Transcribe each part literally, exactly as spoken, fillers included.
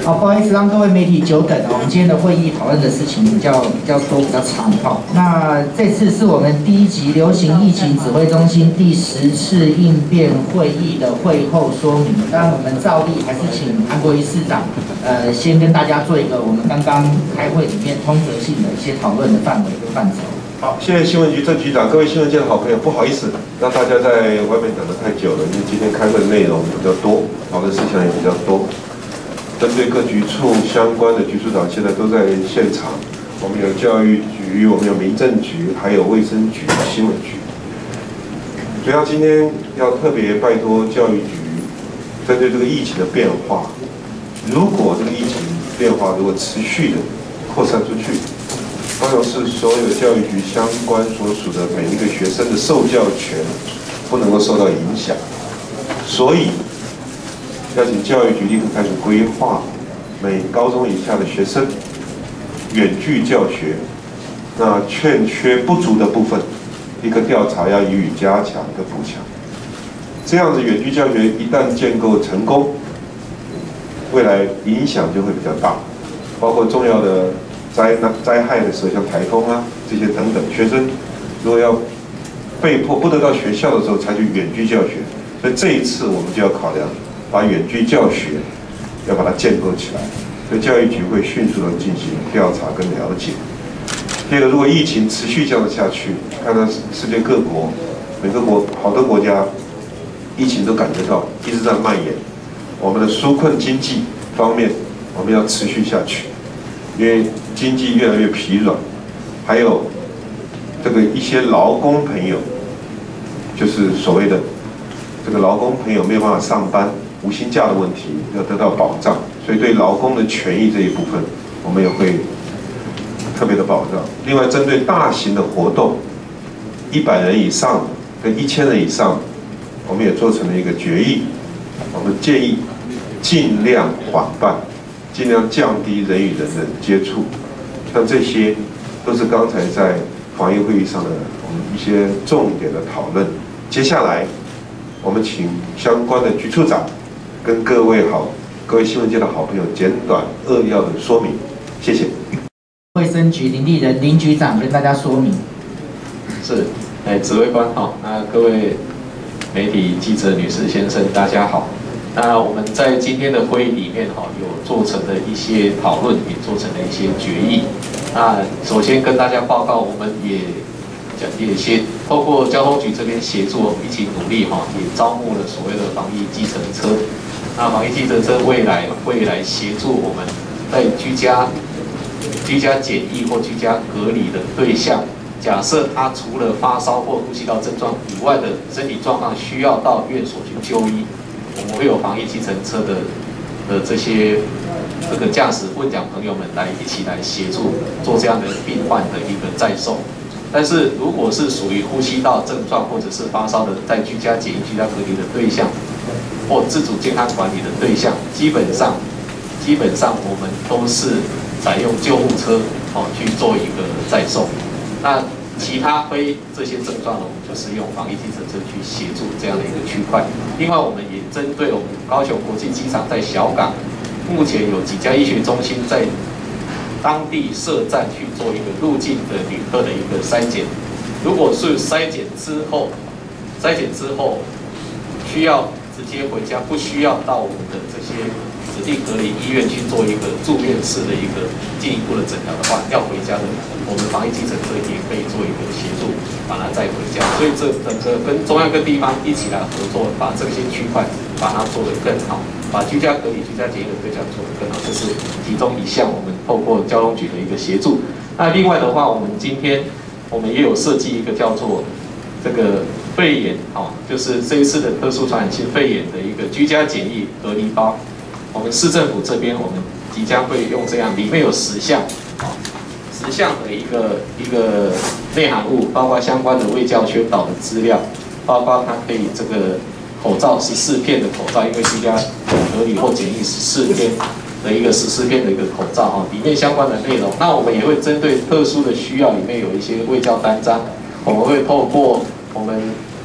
好，不好意思，让各位媒体久等了。我们今天的会议讨论的事情比较比较多，比较长哈。那这次是我们第一集流行疫情指挥中心第十次应变会议的会后说明。当然，我们照例还是请韩国瑜市长，呃，先跟大家做一个我们刚刚开会里面通则性的一些讨论的范围跟范畴。 好，谢谢新闻局郑局长，各位新闻界的好朋友，不好意思让大家在外面等得太久了，因为今天开会的内容比较多，讨论事项也比较多。针对各局处相关的局处长现在都在现场，我们有教育局，我们有民政局，还有卫生局、新闻局。主要今天要特别拜托教育局，针对这个疫情的变化，如果这个疫情变化如果持续的扩散出去，高雄市所有教育局相关所属的每一个学生的受教权不能够受到影响，所以要请教育局立刻开始规划每高中以下的学生远距教学，那欠缺不足的部分，一个调查要予以加强跟补强。这样子远距教学一旦建构成功，未来影响就会比较大，包括重要的灾难灾害的时候，像台风啊这些等等，学生如果要被迫不得到学校的时候，采取远距教学，所以这一次我们就要考量。把远距教学要把它建构起来，所以教育局会迅速的进行调查跟了解。第二个，如果疫情持续这样下去，看到世界各国每个国好多国家疫情都感觉到一直在蔓延，我们的纾困经济方面我们要持续下去，因为经济越来越疲软，还有这个一些劳工朋友，就是所谓的这个劳工朋友没有办法上班。无薪假的问题要得到保障，所以对劳工的权益这一部分，我们也会特别的保障。另外，针对大型的活动，一百人以上跟一千人以上，我们也做成了一个决议，我们建议尽量缓办，尽量降低人与人的接触。像这些都是刚才在防疫会议上的我们一些重点的讨论。接下来，我们请相关的局处长。跟各位好，各位新闻界的好朋友简短扼要的说明，谢谢。 卫生局林立人林局长跟大家说明。 是，哎，指挥官好，那各位媒体记者女士先生大家好。那我们在今天的会议里面哈，有做成的一些讨论，也做成了一些决议。那首先跟大家报告，我们也讲也协透过交通局这边协助，我们一起努力哈，也招募了所谓的防疫计程车。那防疫计程车未来会来协助我们在居家、居家检疫或居家隔离的对象，假设他除了发烧或呼吸道症状以外的身体状况需要到院所去就医，我们会有防疫计程车的的这些这个驾驶问讲朋友们来一起来协助做这样的病患的一个载送。但是如果是属于呼吸道症状或者是发烧的，在居家检疫、居家隔离的对象，或自主健康管理的对象，基本上，基本上我们都是采用救护车哦去做一个载送。那其他非这些症状呢，我们就是用防疫计程车去协助这样的一个区块。另外，我们也针对我们高雄国际机场在小港，目前有几家医学中心在当地设站去做一个入境的旅客的一个筛检。如果是筛检之后，筛检之后需要直接回家，不需要到我们的这些指定隔离医院去做一个住院式的一个进一步的诊疗的话，要回家的，我们防疫计程车也可以做一个协助，把它载回家。所以这整个跟中央各地方一起来合作，把这些区块把它做得更好。把居家隔离、居家检疫的对象做得更好，这是其中一项我们透过交通局的一个协助。那另外的话，我们今天我们也有设计一个叫做这个肺炎，哦，就是这一次的特殊传染性肺炎的一个居家检疫隔离包。我们市政府这边，我们即将会用这样，里面有十项，哦，十项的一个一个内含物，包括相关的卫教宣导的资料，包括它可以这个。口罩十四片的口罩，因为居家隔离或检疫十四天的一个十四片的一个口罩哈，里面相关的内容。那我们也会针对特殊的需要，里面有一些卫教单张，我们会透过我们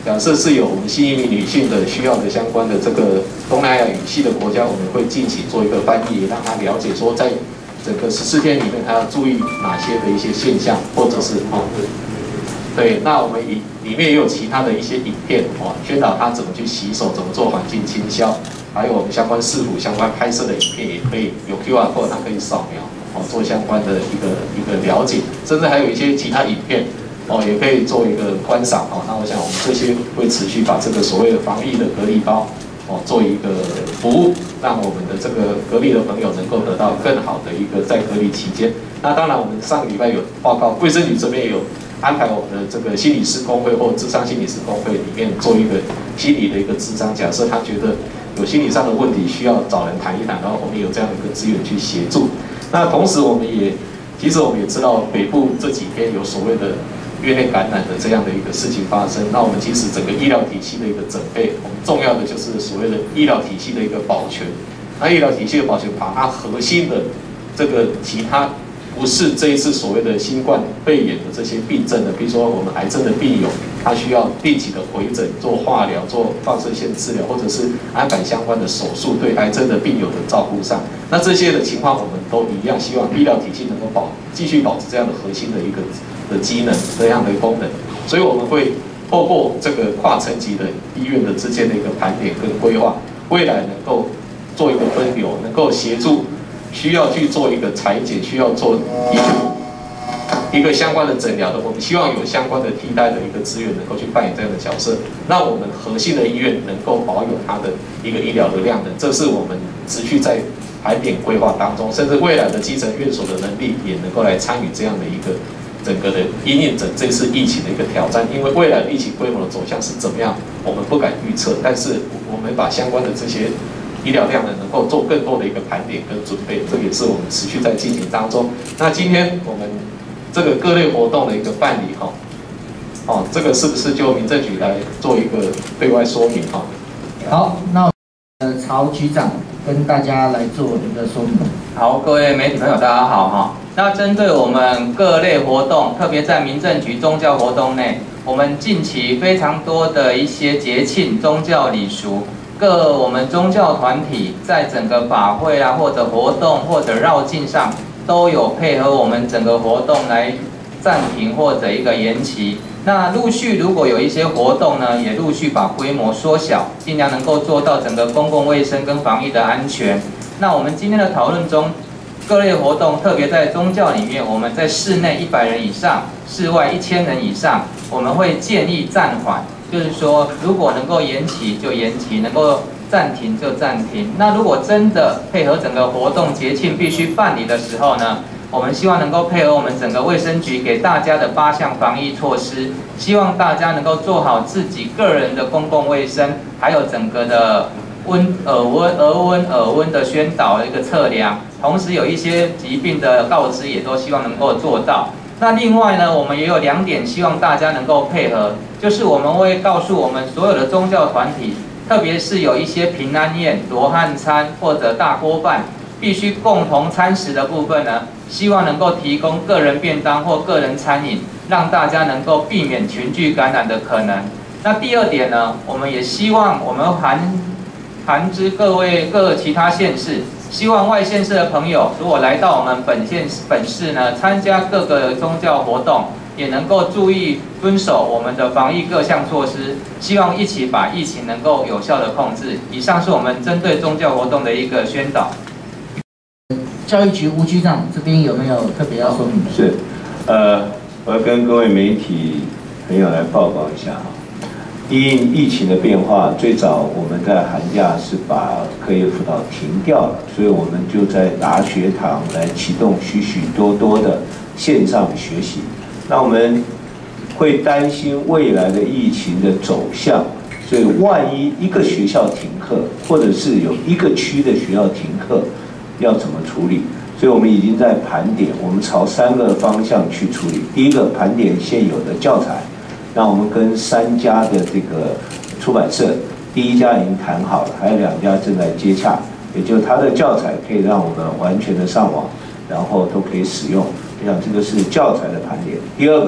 假设是有我们新移民女性的需要的相关的这个东南亚语系的国家，我们会近期做一个翻译，让她了解说在整个十四天里面，她要注意哪些的一些现象，或者是哦，对，那我们里里面也有其他的一些影片哦，宣导她怎么去洗手，怎么做环境清消，还有我们相关视谱、相关拍摄的影片也可以有 Q R code， 它可以扫描哦，做相关的一个一个了解，甚至还有一些其他影片。哦，也可以做一个观赏哦。那我想我们这些会持续把这个所谓的防疫的隔离包哦做一个服务，让我们的这个隔离的朋友能够得到更好的一个在隔离期间。那当然，我们上个礼拜有报告，卫生局这边也有安排我们的这个心理师工会或諮商心理师工会里面做一个心理的一个諮商。假设他觉得有心理上的问题，需要找人谈一谈，然后我们有这样的一个资源去协助。那同时，我们也其实我们也知道北部这几天有所谓的院内感染的这样的一个事情发生，那我们其实整个医疗体系的一个准备，我们重要的就是所谓的医疗体系的一个保全。那医疗体系的保全，把它核心的这个其他不是这一次所谓的新冠肺炎的这些病症的，比如说我们癌症的病友，他需要定期的回诊做化疗、做放射线治疗，或者是安排相关的手术，对癌症的病友的照顾上，那这些的情况我们都一样，希望医疗体系能够保继续保持这样的核心的一个的机能这样的功能，所以我们会透过这个跨层级的医院的之间的一个盘点跟规划，未来能够做一个分流，能够协助需要去做一个裁剪，需要做一个一个相关的诊疗的，我们希望有相关的替代的一个资源能够去扮演这样的角色，让我们核心的医院能够保有它的一个医疗的量能，这是我们持续在盘点规划当中，甚至未来的基层院所的能力也能够来参与这样的一个整个的因应整这次疫情的一个挑战，因为未来的疫情规模的走向是怎么样，我们不敢预测，但是我们把相关的这些医疗量呢，能够做更多的一个盘点跟准备，这也是我们持续在进行当中。那今天我们这个各类活动的一个办理哈，哦，这个是不是就民政局来做一个对外说明哈？ 好，那呃曹局长跟大家来做一个说明。 好，各位媒体朋友，大家好哈。那针对我们各类活动，特别在民政局宗教活动内，我们近期非常多的一些节庆、宗教礼俗，各我们宗教团体在整个法会啊，或者活动或者绕境上，都有配合我们整个活动来暂停或者一个延期。那陆续如果有一些活动呢，也陆续把规模缩小，尽量能够做到整个公共卫生跟防疫的安全。那我们今天的讨论中，各类活动，特别在宗教里面，我们在室内一百人以上，室外一千人以上，我们会建议暂缓，就是说如果能够延期就延期，能够暂停就暂停。那如果真的配合整个活动节庆必须办理的时候呢，我们希望能够配合我们整个卫生局给大家的八项防疫措施，希望大家能够做好自己个人的公共卫生，还有整个的温耳温额温耳温的宣导的一个测量，同时有一些疾病的告知也都希望能够做到。那另外呢，我们也有两点希望大家能够配合，就是我们会告诉我们所有的宗教团体，特别是有一些平安宴、罗汉餐或者大锅饭，必须共同餐食的部分呢，希望能够提供个人便当或个人餐饮，让大家能够避免群聚感染的可能。那第二点呢，我们也希望我们函函知各位各其他县市，希望外县市的朋友如果来到我们本县本市呢，参加各个宗教活动，也能够注意遵守我们的防疫各项措施，希望一起把疫情能够有效的控制。以上是我们针对宗教活动的一个宣导。 教育局吴局长这边有没有特别要说明的？ 是，呃，我要跟各位媒体朋友来报告一下哈。因疫情的变化，最早我们在寒假是把课业辅导停掉了，所以我们就在达学堂来启动许许多多的线上学习。那我们会担心未来的疫情的走向，所以万一一个学校停课，或者是有一个区的学校停课，要怎么处理？所以我们已经在盘点，我们朝三个方向去处理。第一个，盘点现有的教材。那我们跟三家的这个出版社，第一家已经谈好了，还有两家正在接洽，也就是它的教材可以让我们完全的上网，然后都可以使用。我想这个是教材的盘点。第二个，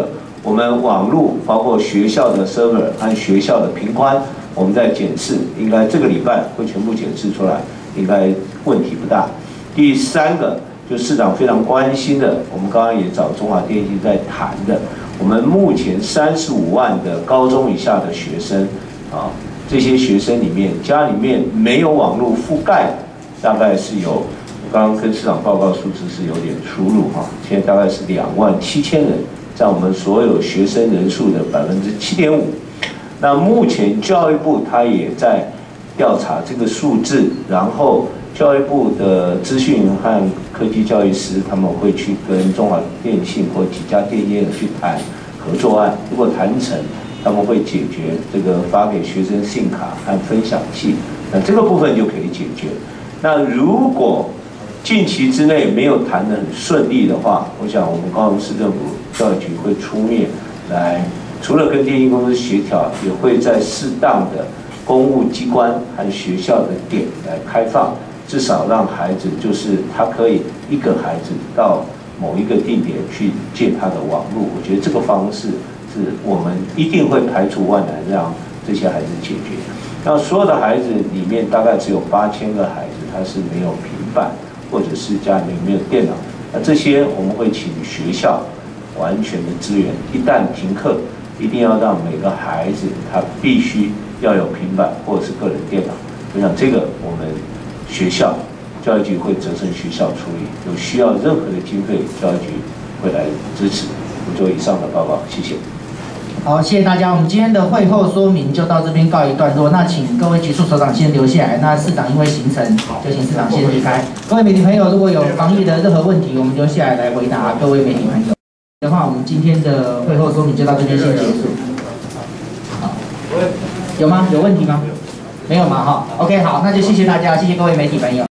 我们网络包括学校的 server 和学校的频宽，我们在检视，应该这个礼拜会全部检视出来，应该问题不大。第三个就市长非常关心的，我们刚刚也找中华电信在谈的，我们目前三十五万的高中以下的学生啊，这些学生里面家里面没有网络覆盖，大概是有，刚刚跟市长报告数字是有点出入哈，现在大概是两万七千人，占我们所有学生人数的百分之七点五。那目前教育部他也在调查这个数字，然后教育部的资讯和科技教育师他们会去跟中华电信或几家电业去谈合作案，如果谈成，他们会解决这个发给学生信卡和分享器，那这个部分就可以解决。那如果近期之内没有谈得很顺利的话，我想我们高雄市政府教育局会出面来，除了跟电信公司协调，也会在适当的公务机关和学校的点来开放，至少让孩子就是他可以一个孩子到某一个地点去借他的网络。我觉得这个方式是我们一定会排除万难让这些孩子解决。那所有的孩子里面大概只有八千个孩子他是没有平板，或者是家里面没有电脑。那这些我们会请学校完全的支援，一旦停课，一定要让每个孩子他必须要有平板或者是个人电脑。我想这个我们学校教育局会责成学校处理，有需要任何的经费，教育局会来支持。我做以上的报告，谢谢。 好，谢谢大家。我们今天的会后说明就到这边告一段落。那请各位局处首长先留下来。那市长因为行程，就请市长先离开。各位媒体朋友，如果有防疫的任何问题，我们留下来来回答各位媒体朋友。的话，我们今天的会后说明就到这边先结束。好，有吗？有问题吗？没有吗？哈 ，OK， 好，那就谢谢大家，谢谢各位媒体朋友。